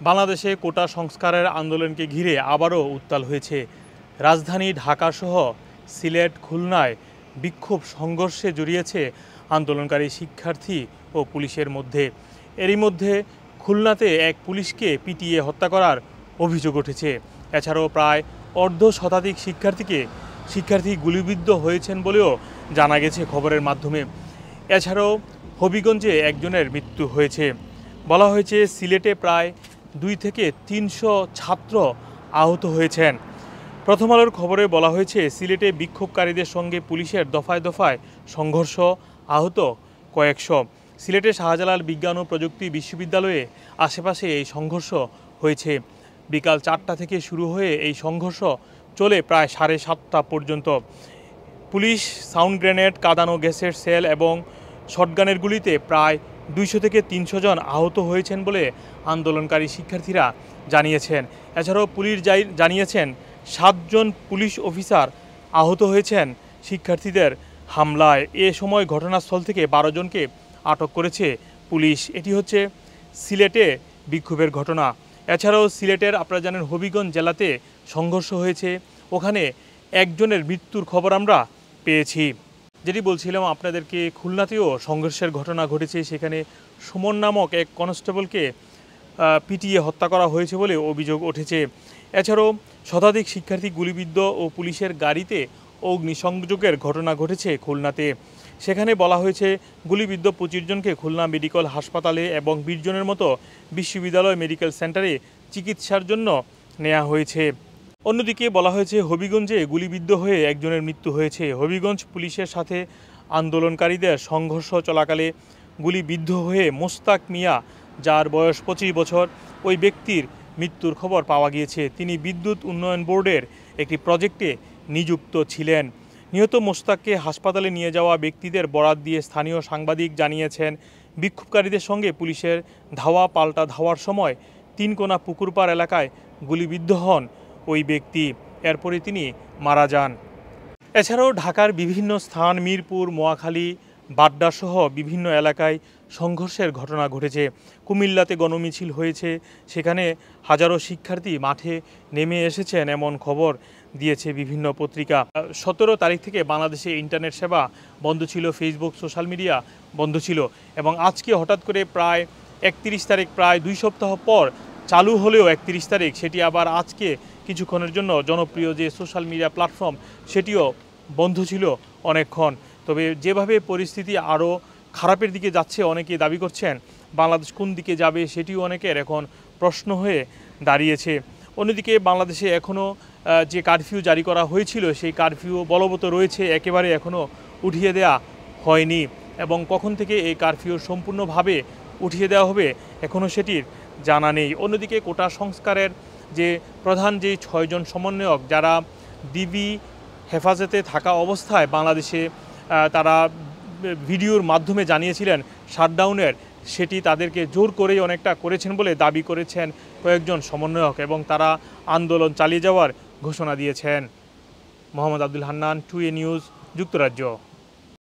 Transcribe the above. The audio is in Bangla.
বাংলাদেশে কোটা সংস্কারের আন্দোলনকে ঘিরে আবারও উত্তাল হয়েছে। রাজধানী ঢাকাসহ সিলেট, খুলনায় বিক্ষোভ সংঘর্ষে জড়িয়েছে আন্দোলনকারী শিক্ষার্থী ও পুলিশের মধ্যে। এরই মধ্যে খুলনাতে এক পুলিশকে পিটিয়ে হত্যা করার অভিযোগ উঠেছে। এছাড়াও প্রায় অর্ধ শতাধিক শিক্ষার্থী গুলিবিদ্ধ হয়েছেন বলেও জানা গেছে খবরের মাধ্যমে। এছাড়াও হবিগঞ্জে একজনের মৃত্যু হয়েছে। বলা হয়েছে সিলেটে প্রায় 2 থেকে 300 ছাত্র আহত হয়েছেন। প্রথম আলোর খবরে বলা হয়েছে সিলেটে বিক্ষোভকারীদের সঙ্গে পুলিশের দফায় দফায় সংঘর্ষ, আহত কয়েকশো। সিলেটের শাহজালাল বিজ্ঞান ও প্রযুক্তি বিশ্ববিদ্যালয়ে আশেপাশে এই সংঘর্ষ হয়েছে। বিকাল 4টা থেকে শুরু হয়ে এই সংঘর্ষ চলে প্রায় 7:30 পর্যন্ত। পুলিশ সাউন্ড গ্রেনেড, কাঁদানো গ্যাসের সেল এবং শটগানের গুলিতে প্রায় 200 থেকে 300 জন আহত হয়েছেন বলে আন্দোলনকারী শিক্ষার্থীরা জানিয়েছেন। এছাড়াও পুলিশ জানিয়েছেন 7 জন পুলিশ অফিসার আহত হয়েছেন শিক্ষার্থীদের হামলায়। এ সময় ঘটনাস্থল থেকে 12 জনকে আটক করেছে পুলিশ। এটি হচ্ছে সিলেটে বিক্ষোভের ঘটনা। এছাড়াও সিলেটের আপনারা জানেন হবিগঞ্জ জেলাতে সংঘর্ষ হয়েছে, ওখানে একজনের মৃত্যুর খবর আমরা পেয়েছি। যেটি বলছিলাম আপনাদেরকে, খুলনাতেও সংঘর্ষের ঘটনা ঘটেছে। সেখানে সুমন নামক এক কনস্টেবলকে পিটিয়ে হত্যা করা হয়েছে বলে অভিযোগ উঠেছে। এছাড়াও শতাধিক শিক্ষার্থী গুলিবিদ্ধ ও পুলিশের গাড়িতে অগ্নিসংযোগের ঘটনা ঘটেছে খুলনাতে। সেখানে বলা হয়েছে গুলিবিদ্ধ 25 জনকে খুলনা মেডিকেল হাসপাতালে এবং 20 জনের মতো বিশ্ববিদ্যালয় মেডিকেল সেন্টারে চিকিৎসার জন্য নেওয়া হয়েছে। অন্যদিকে বলা হয়েছে হবিগঞ্জে গুলিবিদ্ধ হয়ে একজনের মৃত্যু হয়েছে। হবিগঞ্জ পুলিশের সাথে আন্দোলনকারীদের সংঘর্ষ চলাকালে গুলিবিদ্ধ হয়ে মোস্তাক মিয়া, যার বয়স 25 বছর, ওই ব্যক্তির মৃত্যুর খবর পাওয়া গিয়েছে। তিনি বিদ্যুৎ উন্নয়ন বোর্ডের একটি প্রজেক্টে নিযুক্ত ছিলেন। নিহত মোস্তাককে হাসপাতালে নিয়ে যাওয়া ব্যক্তিদের বরাত দিয়ে স্থানীয় সাংবাদিক জানিয়েছেন, বিক্ষোভকারীদের সঙ্গে পুলিশের ধাওয়া পাল্টা ধাওয়ার সময় তিনকোনা পুকুরপাড় এলাকায় গুলিবিদ্ধ হন ওই ব্যক্তি। এরপরে তিনি মারা যান। এছাড়াও ঢাকার বিভিন্ন স্থান, মিরপুর, মোয়াখালী, বাড্ডাসহ বিভিন্ন এলাকায় সংঘর্ষের ঘটনা ঘটেছে। কুমিল্লাতে গণমিছিল হয়েছে, সেখানে হাজারো শিক্ষার্থী মাঠে নেমে এসেছেন এমন খবর দিয়েছে বিভিন্ন পত্রিকা। 17 তারিখ থেকে বাংলাদেশে ইন্টারনেট সেবা বন্ধ ছিল, ফেসবুক, সোশ্যাল মিডিয়া বন্ধ ছিল এবং আজকে হঠাৎ করে প্রায় 31 তারিখ, প্রায় 2 সপ্তাহ পর চালু হলেও 31 তারিখ সেটি আবার আজকে কিছুক্ষণের জন্য জনপ্রিয় যে সোশ্যাল মিডিয়া প্ল্যাটফর্ম সেটিও বন্ধ ছিল অনেকক্ষণ। তবে যেভাবে পরিস্থিতি আরও খারাপের দিকে যাচ্ছে, অনেকে দাবি করছেন বাংলাদেশ কোন দিকে যাবে সেটিও অনেকের এখন প্রশ্ন হয়ে দাঁড়িয়েছে। অন্যদিকে বাংলাদেশে এখনও যে কারফিউ জারি করা হয়েছিল সেই কারফিউ বলবৎ রয়েছে, একেবারে এখনও উঠিয়ে দেওয়া হয়নি এবং কখন থেকে এই কারফিউ সম্পূর্ণভাবে উঠিয়ে দেওয়া হবে এখনও সেটির জানা নেই। অন্যদিকে কোটা সংস্কারের যে প্রধান যে 6 জন সমন্বয়ক, যারা ডিবি হেফাজতে থাকা অবস্থায় বাংলাদেশে তারা ভিডিওর মাধ্যমে জানিয়েছিলেন শাটডাউনের, সেটি তাদেরকে জোর করেই অনেকটা করেছেন বলে দাবি করেছেন কয়েকজন সমন্বয়ক এবং তারা আন্দোলন চালিয়ে যাওয়ার ঘোষণা দিয়েছেন। মোহাম্মদ আব্দুল হান্নান, 2A নিউজ, যুক্তরাজ্য।